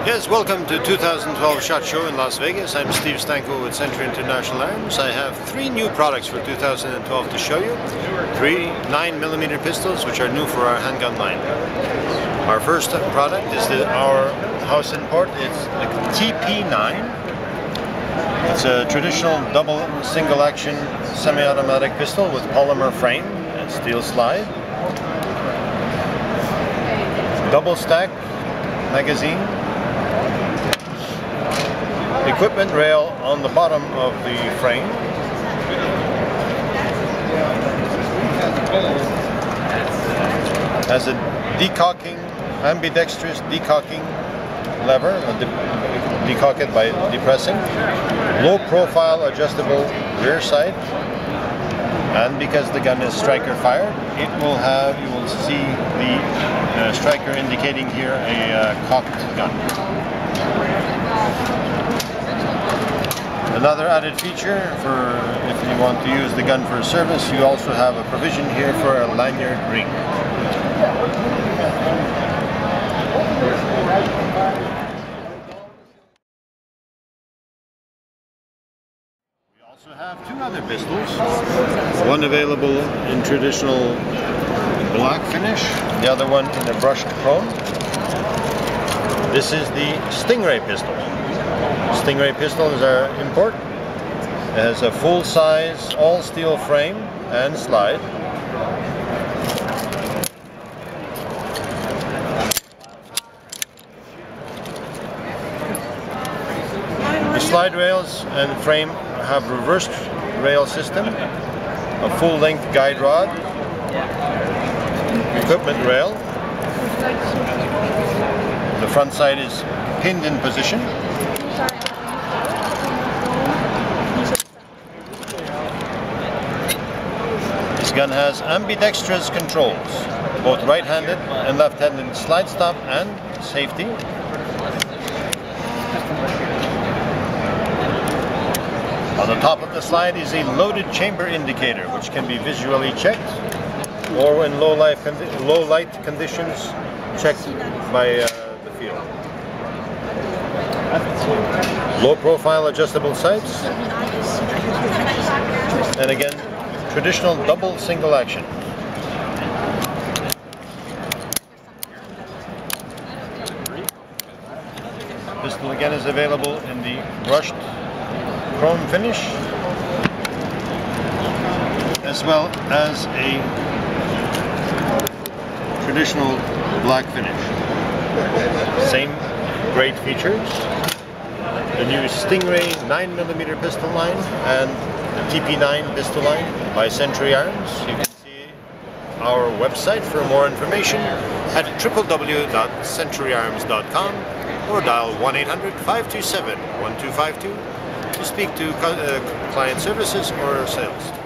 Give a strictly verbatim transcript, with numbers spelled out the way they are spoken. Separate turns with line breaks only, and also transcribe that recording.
Yes, welcome to two thousand twelve SHOT Show in Las Vegas. I'm Steve Stanko with Century International Arms. I have three new products for two thousand twelve to show you. Three nine millimeter pistols which are new for our handgun line. Our first product is the, our house import. It's the T P nine. It's a traditional double single action semi-automatic pistol with polymer frame and steel slide. Double stack magazine. Equipment rail on the bottom of the frame. Has a decocking, ambidextrous decocking lever, de decock it by depressing. Low profile adjustable rear sight. And because the gun is striker fired, it will have, you will see the uh, striker indicating here a uh, cocked gun. Another added feature for if you want to use the gun for service, you also have a provision here for a lanyard ring. We also have two other pistols, one available in traditional black finish, the other one in a brushed chrome. This is the Stingray pistol. Stingray pistols are import. It has a full-size all-steel frame and slide. The slide rails and frame have reversed rail system, a full-length guide rod, equipment rail. The front side is pinned in position. This gun has ambidextrous controls, both right-handed and left-handed slide stop and safety. On the top of the slide is a loaded chamber indicator, which can be visually checked, or in low light, condi low light conditions, checked by uh, the field. Low profile adjustable sights, and again, traditional double single action. Pistol again is available in the brushed chrome finish, as well as a traditional black finish. Same great features. The new Stingray nine millimeter pistol line and the T P nine pistol line by Century Arms. You can see our website for more information at w w w dot century arms dot com or dial one eight hundred, five two seven, one two five two to speak to uh, client services or sales.